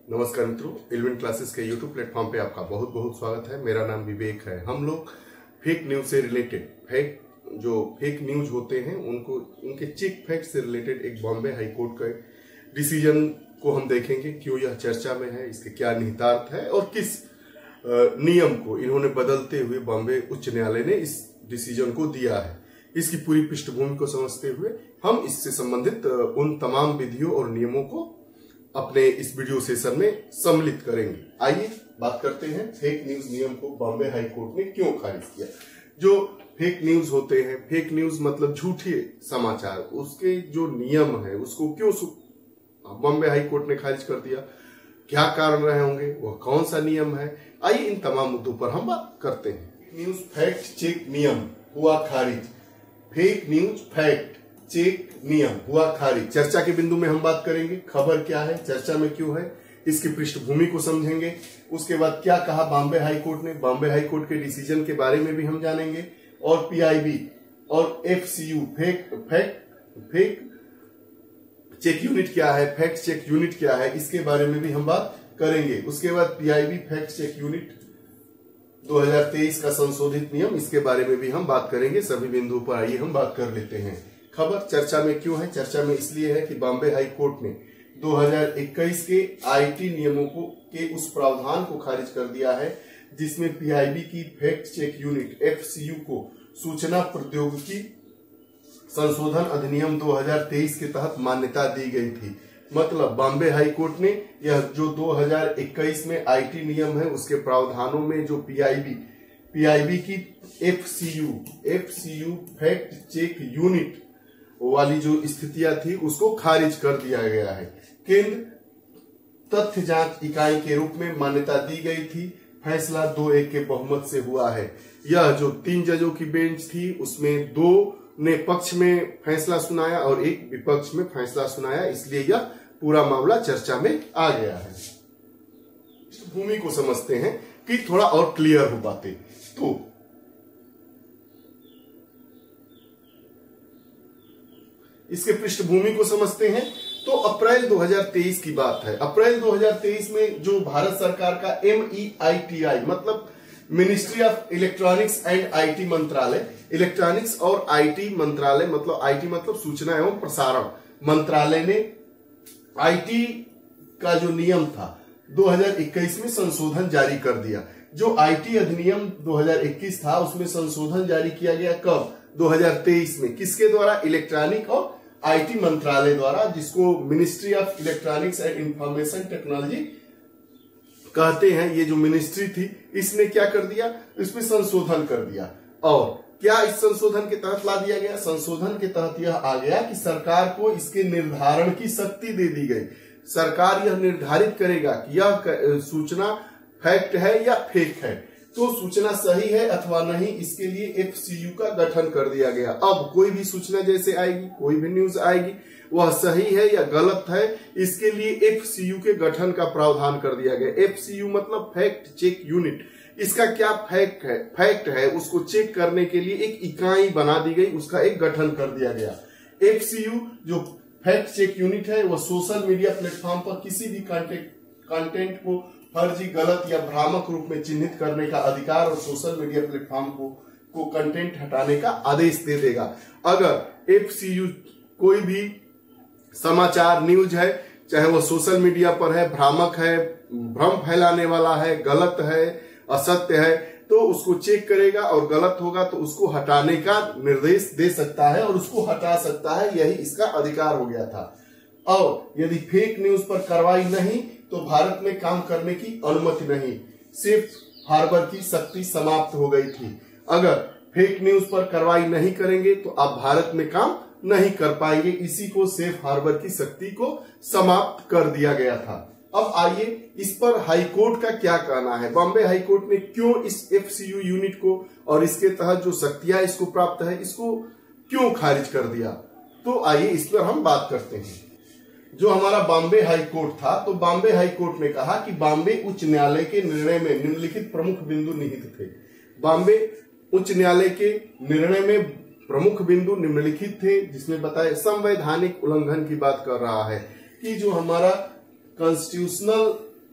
नमस्कार मित्रों, eleven classes के यूट्यूब प्लेटफॉर्म पे आपका बहुत बहुत स्वागत है। मेरा नाम विवेक है। हम लोग फेक न्यूज से रिलेटेड फेक न्यूज होते हैं उनके चेक फैक्ट से रिलेटेड एक बॉम्बे हाई कोर्ट का डिसीजन को हम देखेंगे। क्यों यह चर्चा में है, इसके क्या निहितार्थ है और किस नियम को इन्होंने बदलते हुए बॉम्बे उच्च न्यायालय ने इस डिसीजन को दिया है। इसकी पूरी पृष्ठभूमि को समझते हुए हम इससे संबंधित उन तमाम विधियों और नियमों को अपने इस वीडियो सेशन में सम्मिलित करेंगे। आइए बात करते हैं फेक न्यूज नियम को बॉम्बे हाई कोर्ट ने क्यों खारिज किया। जो फेक न्यूज होते हैं, फेक न्यूज मतलब झूठे समाचार, उसके जो नियम है उसको क्यों बॉम्बे हाई कोर्ट ने खारिज कर दिया, क्या कारण रहे होंगे, वह कौन सा नियम है, आइए इन तमाम मुद्दों पर हम बात करते हैं। न्यूज फैक्ट चेक नियम हुआ खारिज। फेक न्यूज फैक्ट चेक नियम हुआ खारिज। चर्चा के बिंदु में हम बात करेंगे खबर क्या है, चर्चा में क्यों है, इसकी पृष्ठभूमि को समझेंगे। उसके बाद क्या कहा बॉम्बे हाई कोर्ट ने, बॉम्बे हाई कोर्ट के डिसीजन के बारे में भी हम जानेंगे। और पीआईबी और एफसीयू फैक्ट चेक यूनिट क्या है, फैक्ट चेक यूनिट क्या है, इसके बारे में भी हम बात करेंगे। उसके बाद पीआईबी फैक्ट चेक यूनिट 2023 का संशोधित नियम, इसके बारे में भी हम बात करेंगे। सभी बिंदुओं पर आइए हम बात कर लेते हैं। खबर चर्चा में क्यों है, चर्चा में इसलिए है कि बॉम्बे हाई कोर्ट ने 2021 के आईटी नियमों के उस प्रावधान को खारिज कर दिया है जिसमें पीआईबी की फैक्ट चेक यूनिट एफसीयू को सूचना प्रौद्योगिकी संशोधन अधिनियम 2023 के तहत मान्यता दी गई थी। मतलब बॉम्बे हाई कोर्ट ने यह जो 2021 में आईटी नियम है उसके प्रावधानों में जो पीआईबी की एफसीयू फैक्ट चेक यूनिट वाली जो स्थितियां थी उसको खारिज कर दिया गया है। केंद्र तथ्य जांच इकाई के रूप में मान्यता दी गई थी। फैसला 2-1 के बहुमत से हुआ है। यह जो 3 जजों की बेंच थी उसमें 2 ने पक्ष में फैसला सुनाया और 1 विपक्ष में फैसला सुनाया, इसलिए यह पूरा मामला चर्चा में आ गया है। भूमि को समझते हैं कि थोड़ा और क्लियर हो बातें। तो इसके पृष्ठभूमि को समझते हैं तो अप्रैल 2023 की बात है। अप्रैल 2023 में जो भारत सरकार का MEITI मतलब ministry of electronics and IT मंत्रालय, इलेक्ट्रॉनिक्स और आईटी मंत्रालय मतलब आईटी मतलब सूचना एवं प्रसारण मंत्रालय ने आईटी का जो नियम था 2021 में संशोधन जारी कर दिया। जो आईटी अधिनियम 2021 था उसमें संशोधन जारी किया गया कब, 2023 में। किसके द्वारा, इलेक्ट्रॉनिक और आईटी मंत्रालय द्वारा, जिसको ministry of electronics and information technology कहते हैं। ये जो मिनिस्ट्री थी इसने क्या कर दिया, इसमें संशोधन कर दिया। और क्या इस संशोधन के तहत ला दिया गया, संशोधन के तहत यह आ गया कि सरकार को इसके निर्धारण की शक्ति दे दी गई। सरकार यह निर्धारित करेगा कि यह सूचना फैक्ट है या फेक है, तो सूचना सही है अथवा नहीं, इसके लिए एफसीयू का गठन कर दिया गया। अब कोई भी सूचना जैसे आएगी, कोई भी न्यूज आएगी, वह सही है या गलत है, इसके लिए एफसीयू के गठन का प्रावधान कर दिया गया। एफसीयू मतलब फैक्ट चेक यूनिट। इसका क्या फैक्ट है उसको चेक करने के लिए एक इकाई बना दी गई, उसका एक गठन कर दिया गया। एफसीयू जो फैक्ट चेक यूनिट है वह सोशल मीडिया प्लेटफॉर्म पर किसी भी कंटेंट को फर्जी, गलत या भ्रामक रूप में चिन्हित करने का अधिकार और सोशल मीडिया प्लेटफॉर्म को कंटेंट हटाने का आदेश दे देगा। अगर एफसीयू कोई भी समाचार न्यूज है, चाहे वो सोशल मीडिया पर है, भ्रामक है, भ्रम फैलाने वाला है, गलत है, असत्य है, तो उसको चेक करेगा और गलत होगा तो उसको हटाने का निर्देश दे सकता है और उसको हटा सकता है। यही इसका अधिकार हो गया था। और यदि फेक न्यूज पर कार्रवाई नहीं तो भारत में काम करने की अनुमति नहीं, सिर्फ हार्बर की शक्ति समाप्त हो गई थी। अगर फेक न्यूज पर कार्रवाई नहीं करेंगे तो आप भारत में काम नहीं कर पाएंगे। इसी को सेफ हार्बर की शक्ति को समाप्त कर दिया गया था। अब आइए इस पर हाई कोर्ट का क्या कहना है। बॉम्बे हाई कोर्ट ने क्यों इस एफसीयू यूनिट को और इसके तहत जो शक्तियां इसको प्राप्त है इसको क्यों खारिज कर दिया, तो आइए इस पर हम बात करते हैं। जो हमारा बॉम्बे हाई कोर्ट था, तो बॉम्बे हाई कोर्ट ने कहा कि बॉम्बे उच्च न्यायालय के निर्णय में निम्नलिखित प्रमुख बिंदु निहित थे। बॉम्बे उच्च न्यायालय के निर्णय में प्रमुख बिंदु निम्नलिखित थे, जिसमें बताए संवैधानिक उल्लंघन की बात कर रहा है कि जो हमारा कॉन्स्टिट्यूशनल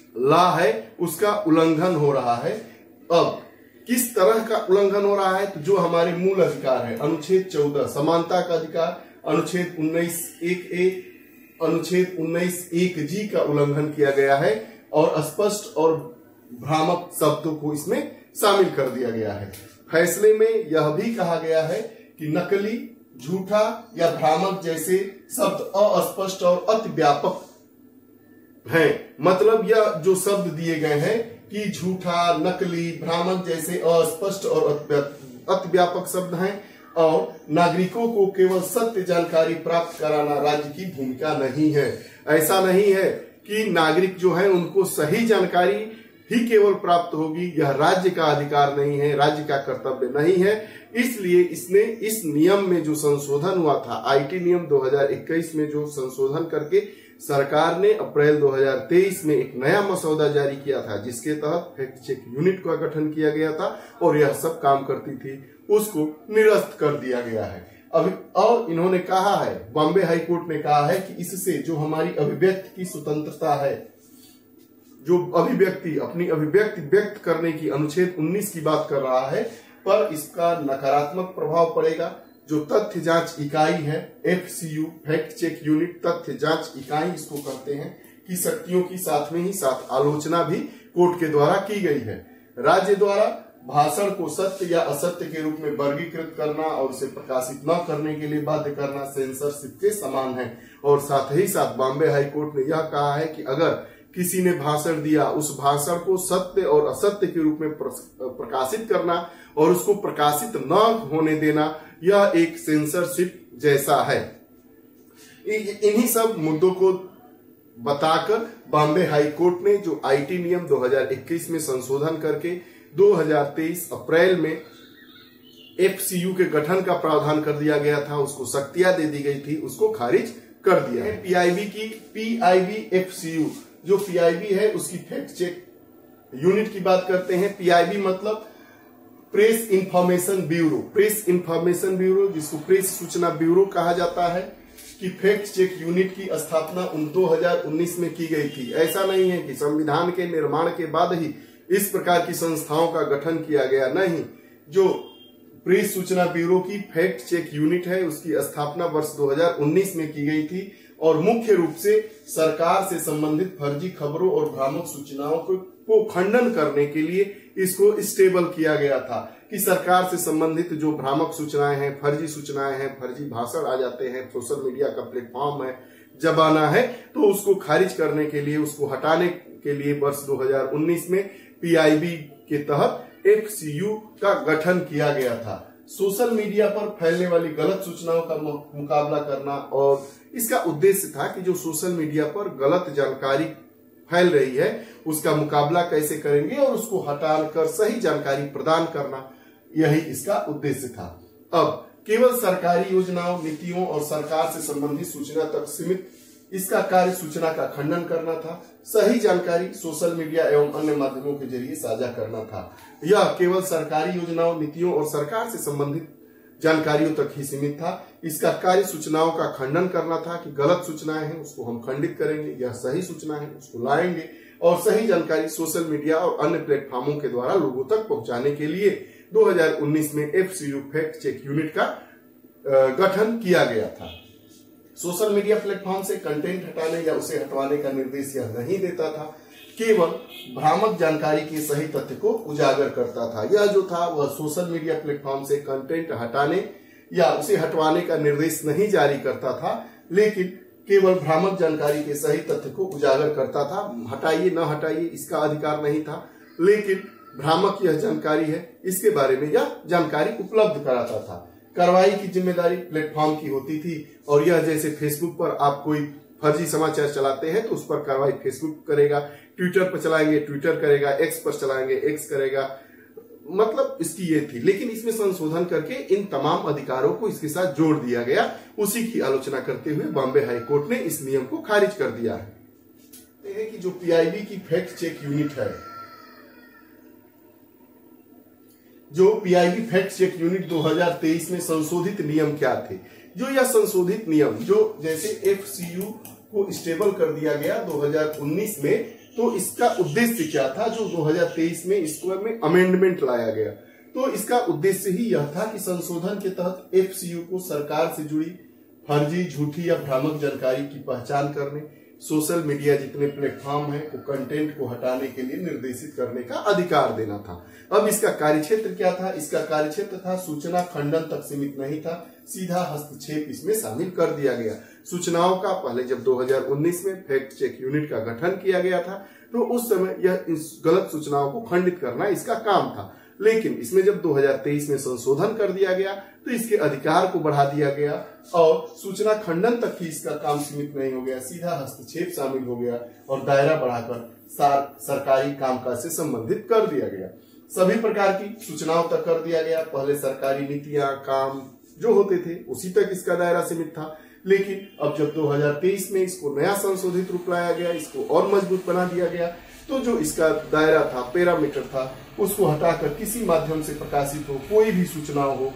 लॉ है उसका उल्लंघन हो रहा है। अब किस तरह का उल्लंघन हो रहा है? तो जो हमारे मूल अधिकार है, अनुच्छेद 14 समानता का अधिकार, अनुच्छेद 19(1)(a), अनुच्छेद 19(1)(g) का उल्लंघन किया गया है और स्पष्ट और भ्रामक शब्दों को इसमें शामिल कर दिया गया है। फैसले में यह भी कहा गया है कि नकली, झूठा या भ्रामक जैसे शब्द अस्पष्ट और अति व्यापक हैं। मतलब यह जो शब्द दिए गए हैं कि झूठा, नकली, भ्रामक जैसे अस्पष्ट और अति व्यापक शब्द हैं और नागरिकों को केवल सत्य जानकारी प्राप्त कराना राज्य की भूमिका नहीं है। ऐसा नहीं है कि नागरिक जो है उनको सही जानकारी ही केवल प्राप्त होगी, यह राज्य का अधिकार नहीं है, राज्य का कर्तव्य नहीं है। इसलिए इसने इस नियम में जो संशोधन हुआ था, आईटी नियम 2021 में जो संशोधन करके सरकार ने अप्रैल 2023 में एक नया मसौदा जारी किया था, जिसके तहत फैक्ट चेक यूनिट का गठन किया गया था और यह सब काम करती थी, उसको निरस्त कर दिया गया है। अभी और इन्होंने कहा है, बॉम्बे हाई कोर्ट ने कहा है कि इससे जो हमारी अभिव्यक्ति की स्वतंत्रता है, जो अभिव्यक्ति अपनी अभिव्यक्ति व्यक्त करने की अनुच्छेद 19 की बात कर रहा है, पर इसका नकारात्मक प्रभाव पड़ेगा। जो तथ्य जांच इकाई है, FCU फैक्ट चेक यूनिट तथ्य जांच इकाई इसको कहते हैं, कि शक्तियों की साथ में ही साथ आलोचना भी कोर्ट के द्वारा की गई है। राज्य द्वारा भाषण को सत्य या असत्य के रूप में वर्गीकृत करना और उसे प्रकाशित न करने के लिए बाध्य करना सेंसरशिप के समान है। और साथ ही साथ बॉम्बे हाई कोर्ट ने यह कहा है कि अगर किसी ने भाषण दिया, उस भाषण को सत्य और असत्य के रूप में प्रकाशित करना और उसको प्रकाशित न होने देना, यह एक सेंसरशिप जैसा है। इन्हीं सब मुद्दों को बताकर बॉम्बे हाई कोर्ट ने जो आईटी नियम 2021 में संशोधन करके 2023 अप्रैल में FCU के गठन का प्रावधान कर दिया गया था, उसको शक्तियां दे दी गई थी, उसको खारिज कर दिया है। PIB FCU, जो PIB है उसकी फैक्ट चेक यूनिट की बात करते हैं। PIB मतलब press information bureau, press information bureau जिसको प्रेस सूचना ब्यूरो कहा जाता है, कि फैक्ट चेक यूनिट की स्थापना 2019 में की गई थी। ऐसा नहीं है कि संविधान के निर्माण के बाद ही इस प्रकार की संस्थाओं का गठन किया गया, नहीं। जो प्रेस सूचना ब्यूरो की फैक्ट चेक यूनिट है उसकी स्थापना वर्ष 2019 में की गई थी और मुख्य रूप से सरकार से संबंधित फर्जी खबरों और भ्रामक सूचनाओं को खंडन करने के लिए इसको स्टेबल किया गया था, कि सरकार से संबंधित जो भ्रामक सूचनाएं हैं, फर्जी सूचनाएं हैं, फर्जी भाषण आ जाते हैं, सोशल मीडिया का प्लेटफॉर्म है, जमाना है, तो उसको खारिज करने के लिए, उसको हटाने के लिए वर्ष 2019 में PIB के तहत FCU का गठन किया गया था। सोशल मीडिया पर फैलने वाली गलत सूचनाओं का मुकाबला करना, और इसका उद्देश्य था कि जो सोशल मीडिया पर गलत जानकारी फैल रही है उसका मुकाबला कैसे करेंगे और उसको हटाकर सही जानकारी प्रदान करना, यही इसका उद्देश्य था। अब केवल सरकारी योजनाओं, नीतियों और सरकार से संबंधित सूचना तक सीमित इसका कार्य सूचना का खंडन करना था, सही जानकारी सोशल मीडिया एवं अन्य माध्यमों के जरिए साझा करना था। यह केवल सरकारी योजनाओं, नीतियों और सरकार से संबंधित जानकारियों तक ही सीमित था। इसका कार्य सूचनाओं का खंडन करना था, कि गलत सूचनाएं हैं उसको हम खंडित करेंगे, यह सही सूचना है उसको लाएंगे और सही जानकारी सोशल मीडिया और अन्य प्लेटफॉर्मों के द्वारा लोगों तक पहुंचाने के लिए 2019 में FCU फैक्ट चेक यूनिट का गठन किया गया था। सोशल मीडिया प्लेटफॉर्म से कंटेंट हटाने या उसे हटवाने का निर्देश यह नहीं देता था, केवल भ्रामक जानकारी के सही तथ्य को उजागर करता था। यह जो था वह सोशल मीडिया प्लेटफॉर्म से कंटेंट हटाने या उसे हटवाने का निर्देश नहीं जारी करता था, लेकिन केवल भ्रामक जानकारी के सही तथ्य को उजागर करता था। हटाइए न हटाइए इसका अधिकार नहीं था, लेकिन भ्रामक यह जानकारी है इसके बारे में यह जानकारी उपलब्ध कराता था। कार्रवाई की जिम्मेदारी प्लेटफॉर्म की होती थी, और यह जैसे फेसबुक पर आप कोई फर्जी समाचार चलाते हैं तो उस पर कार्रवाई फेसबुक करेगा, ट्विटर पर चलाएंगे ट्विटर करेगा, एक्स पर चलाएंगे एक्स करेगा, मतलब इसकी ये थी। लेकिन इसमें संशोधन करके इन तमाम अधिकारों को इसके साथ जोड़ दिया गया। उसी की आलोचना करते हुए बॉम्बे हाई कोर्ट ने इस नियम को खारिज कर दिया है। कि जो PIB की फैक्ट चेक यूनिट है, जो PIB फैक्ट चेक यूनिट 2023 में संशोधित नियम क्या थे? जो यह संशोधित नियम, जो जैसे FCU को स्टेबल कर दिया गया 2019 में, तो इसका उद्देश्य क्या था जो 2023 में इसको में अमेंडमेंट लाया गया, तो इसका उद्देश्य ही यह था कि संशोधन के तहत एफसीयू को सरकार से जुड़ी फर्जी, झूठी या भ्रामक जानकारी की पहचान करने, सोशल मीडिया जितने प्लेटफॉर्म हैं वो कंटेंट को हटाने के लिए निर्देशित करने का अधिकार देना था। अब इसका कार्यक्षेत्र क्या था? इसका कार्यक्षेत्र था सूचना खंडन तक सीमित नहीं था, सीधा हस्तक्षेप इसमें शामिल कर दिया गया। सूचनाओं का पहले जब 2019 में फैक्ट चेक यूनिट का गठन किया गया था तो उस समय यह गलत सूचनाओं को खंडित करना इसका काम था, लेकिन इसमें जब 2023 में संशोधन कर दिया गया तो इसके अधिकार को बढ़ा दिया गया और सूचना खंडन तक ही इसका काम सीमित नहीं हो गया, सीधा हस्तक्षेप शामिल हो गया और दायरा बढ़ाकर सरकारी कामकाज से संबंधित कर दिया गया। सभी प्रकार की सूचनाओं तक कर दिया गया। पहले सरकारी नीतियां, काम जो होते थे उसी तक इसका दायरा सीमित था, लेकिन अब जब 2023 में इसको नया संशोधित रूप लाया गया, इसको और मजबूत बना दिया गया, तो जो इसका दायरा था, पैरामीटर था, उसको हटाकर किसी माध्यम से प्रकाशित हो कोई भी सूचना हो,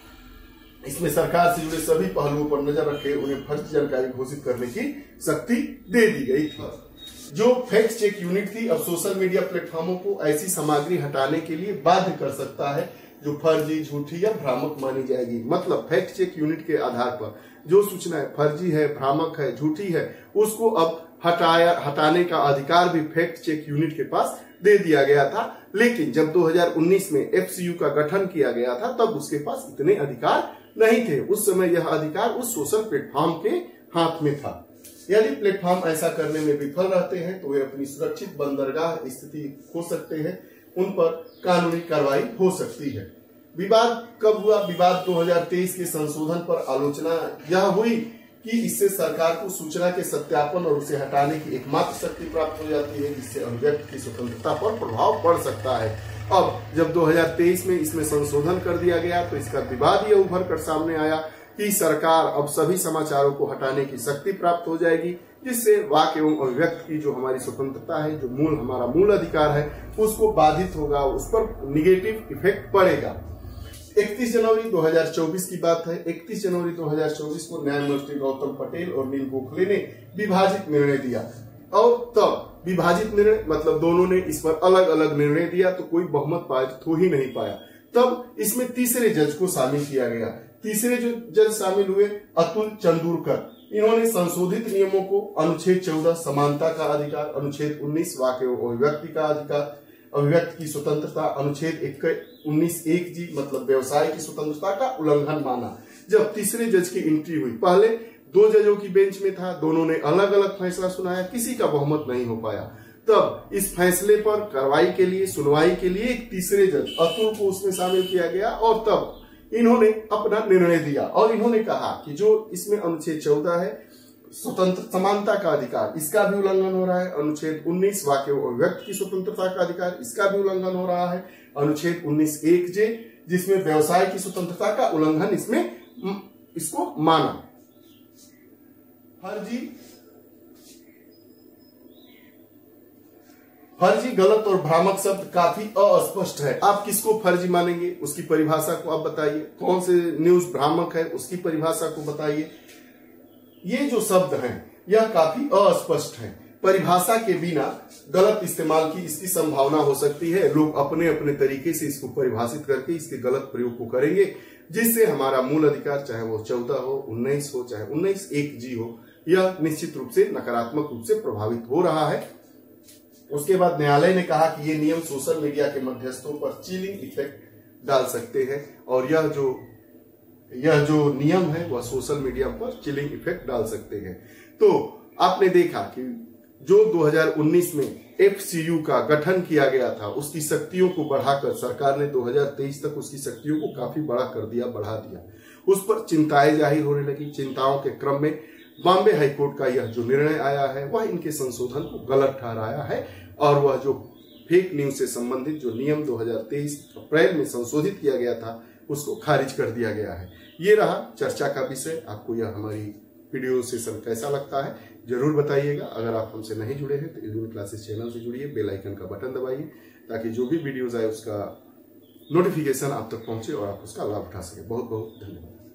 इसमें सरकार से जुड़े सभी पहलुओं पर नजर रखे उन्हें फर्जी जानकारी घोषित करने की शक्ति दे दी गई थी। जो फैक्ट चेक यूनिट थी अब सोशल मीडिया प्लेटफॉर्मों को ऐसी सामग्री हटाने के लिए बाध्य कर सकता है जो फर्जी, झूठी या भ्रामक मानी जाएगी। मतलब फैक्ट चेक यूनिट के आधार पर जो सूचनाएं फर्जी है, भ्रामक है, झूठी है, उसको अब हटाने का अधिकार भी फैक्ट चेक यूनिट के पास दे दिया गया था। लेकिन जब 2019 में एफसीयू का गठन किया गया था तब उसके पास इतने अधिकार नहीं थे। उस समय यह अधिकार उस सोशल प्लेटफॉर्म के हाथ में था। यदि प्लेटफॉर्म ऐसा करने में विफल रहते हैं तो वे अपनी सुरक्षित बंदरगाह स्थिति खो सकते हैं, उन पर कानूनी कार्रवाई हो सकती है। विवाद कब हुआ? विवाद 2023 के संशोधन पर आलोचना यह हुई कि इससे सरकार को सूचना के सत्यापन और उसे हटाने की एकमात्र शक्ति प्राप्त हो जाती है, जिससे अभिव्यक्ति की स्वतंत्रता पर प्रभाव पड़ सकता है। अब जब 2023 में इसमें संशोधन कर दिया गया तो इसका विवाद यह उभर कर सामने आया कि सरकार अब सभी समाचारों को हटाने की शक्ति प्राप्त हो जाएगी, जिससे वाक एवं अभिव्यक्ति की जो हमारी स्वतंत्रता है, जो हमारा मूल अधिकार है, उसको बाधित होगा, उस पर निगेटिव इफेक्ट पड़ेगा। 31 जनवरी 2024 की बात है। 31 जनवरी 2024 को न्यायमूर्ति गौतम पटेल और नील गोखले ने विभाजित निर्णय दिया और तब विभाजित निर्णय मतलब दोनों ने इस पर अलग अलग निर्णय दिया तो कोई बहुमत पारित हो ही नहीं पाया। तब इसमें तीसरे जज को शामिल किया गया। तीसरे जो जज शामिल हुए अतुल चंदूरकर। इन्होंने संशोधित नियमों को अनुच्छेद 14 समानता का अधिकार, अनुच्छेद 19 वाक एवं अभिव्यक्ति का अधिकार, अभिव्यक्ति की स्वतंत्रता, अनुच्छेद 19(1)(g) मतलब व्यवसाय की स्वतंत्रता का उल्लंघन माना। जब तीसरे जज की एंट्री हुई, पहले 2 जजों की बेंच में था, दोनों ने अलग अलग फैसला सुनाया, किसी का बहुमत नहीं हो पाया। तब इस फैसले पर कार्रवाई के लिए, सुनवाई के लिए एक तीसरे जज अतुल को उसमें शामिल किया गया और तब इन्होंने अपना निर्णय दिया और इन्होंने कहा कि जो इसमें अनुच्छेद 14 है स्वतंत्र समानता का अधिकार, इसका भी उल्लंघन हो रहा है। अनुच्छेद 19 वाक एवं अभिव्यक्ति की स्वतंत्रता का अधिकार, इसका भी उल्लंघन हो रहा है। अनुच्छेद 19(1)(j) जिसमें व्यवसाय की स्वतंत्रता का उल्लंघन, इसमें इसको माना। फर्जी, गलत और भ्रामक शब्द काफी अस्पष्ट है। आप किसको फर्जी मानेंगे उसकी परिभाषा को आप बताइए, कौन से न्यूज भ्रामक है उसकी परिभाषा को बताइए। ये जो शब्द हैं यह काफी अस्पष्ट है। परिभाषा के बिना गलत इस्तेमाल की इसकी संभावना हो सकती है। लोग अपने अपने तरीके से इसको परिभाषित करके इसके गलत प्रयोग को करेंगे, जिससे हमारा मूल अधिकार चाहे वो 14 हो, 19 हो, चाहे 19(1)(g) हो, यह निश्चित रूप से नकारात्मक रूप से प्रभावित हो रहा है। उसके बाद न्यायालय ने कहा कि ये नियम सोशल मीडिया के मध्यस्थों पर चिलिंग इफेक्ट डाल सकते हैं और यह जो नियम है वह सोशल मीडिया पर चिलिंग इफेक्ट डाल सकते हैं। तो आपने देखा कि जो 2019 में एफसीयू का गठन किया गया था उसकी शक्तियों को बढ़ाकर सरकार ने 2023 तक उसकी शक्तियों को काफी बढ़ा दिया। उस पर चिंताएं जाहिर होने लगी। चिंताओं के क्रम में बॉम्बे हाईकोर्ट का यह जो निर्णय आया है वह इनके संशोधन को गलत ठहराया है और वह जो फेक न्यूज से संबंधित जो नियम 2023 अप्रैल में संशोधित किया गया था उसको खारिज कर दिया गया है। ये रहा चर्चा का विषय। आपको यह हमारी वीडियो सेशन कैसा लगता है जरूर बताइएगा। अगर आप हमसे नहीं जुड़े हैं तो इल्यूमिन क्लासेस चैनल से जुड़िए, बेल आइकन का बटन दबाइए ताकि जो भी वीडियोज आए उसका नोटिफिकेशन आप तक पहुंचे और आप उसका लाभ उठा सके। बहुत बहुत धन्यवाद।